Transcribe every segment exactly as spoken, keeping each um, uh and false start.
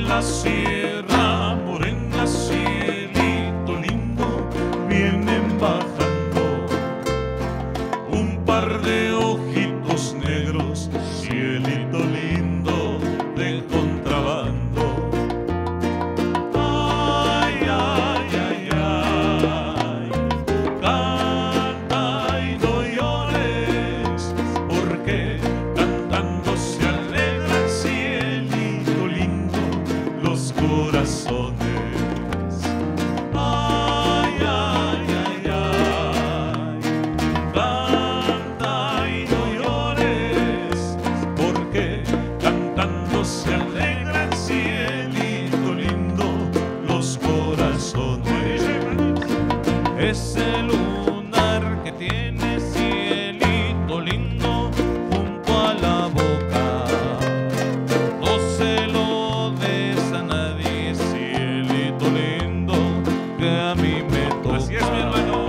la sierra morena, cielito lindo, vienen bajando un par de ojitos negros, cielito lindo de contrabando. Ay, ay, ay, ay, canta y no llores, porque cantando se alegra, cielito lindo, los corazones. Ay, ay, ay, ay, canta y no llores, porque cantando se alegra, cielito lindo, los corazones. Ese lunar que tiene, cielito lindo, junto a la boca, no se lo des a nadie, cielito lindo, que a mí me toca. Así es, mi hermano.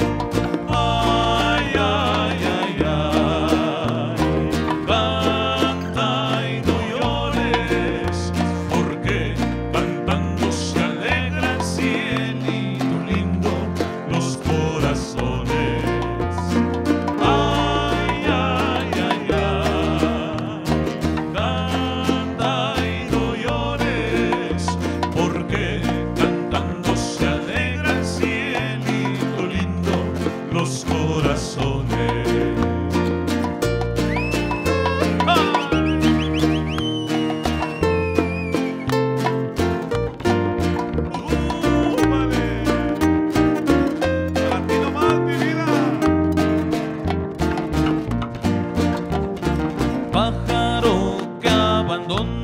Ay, ay, ay, ay, canta y no llores, porque cantando se alegra, cielito lindo, los corazones. Ay, ay, ay, ay, canta y no llores, porque cantando se alegra, cielito lindo, los corazones. ¡Ah! ¡Úbale! ¡Para ti nomás, mi vida! Pájaro que abandona